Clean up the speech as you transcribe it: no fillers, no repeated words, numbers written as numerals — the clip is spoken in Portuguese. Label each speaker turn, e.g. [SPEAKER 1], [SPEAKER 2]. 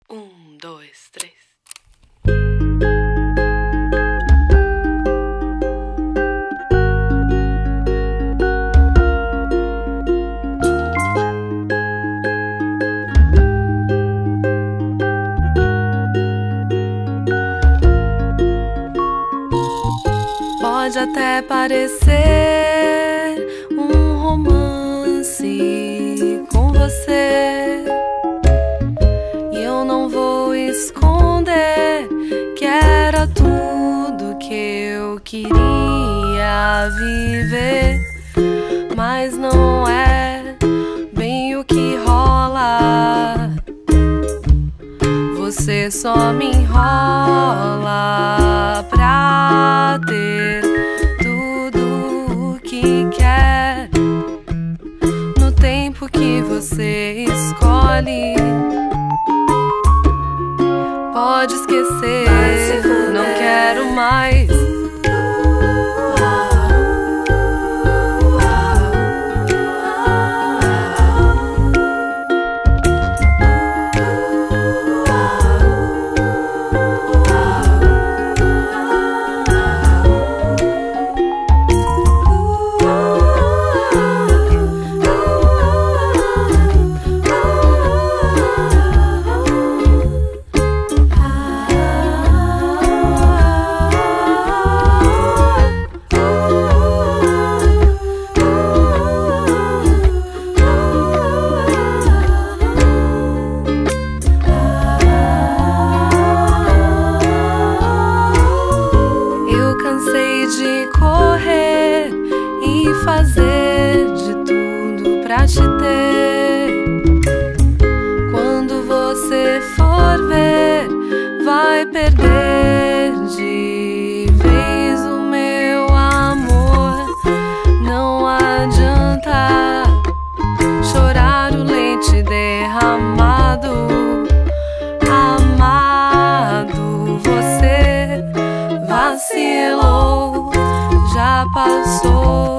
[SPEAKER 1] dois, três. Pode até parecer um romance com você, e eu não vou esconder que era tudo que eu queria viver. Mas não é bem o que rola, você só me enrola pra ter tudo o que quer no tempo que você escolhe. Pode esquecer, não quero mais. De correr e fazer de tudo pra te ter. Quando você for ver, vai perder de vez o meu amor. Não adianta chorar o leite derramado. Amado, você vacilou, já passou.